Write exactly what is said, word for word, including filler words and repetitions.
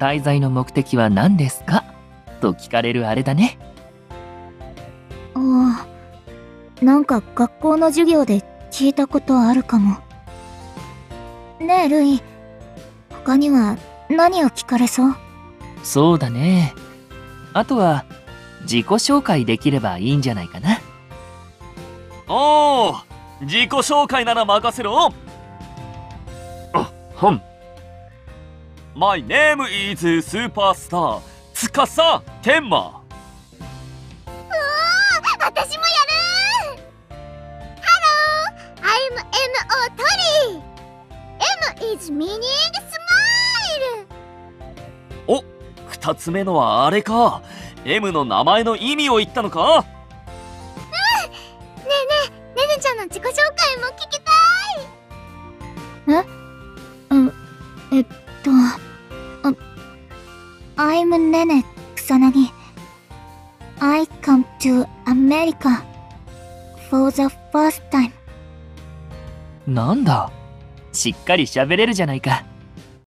滞在の目的は何ですかと聞かれるあれだね。 ああ、なんか学校の授業で聞いたことあるかも。ねえルイ、他には何を聞かれそう？ そうだね。あとは自己紹介できればいいんじゃないかな。 おお、自己紹介なら任せろ。あ、はん。My name is Superstar 司天馬。 私もやる。 Hello, I'm エムオー トリー。 M is meaning smile。 お、二つ目のはあれか。 M の名前の意味を言ったのか。 ねえねえ、ねねちゃんの自己紹介も聞きたい。 えう、えっと、あ、I'm ねね草薙。I come to America for the first time. なんだ、しっかり喋れるじゃないか。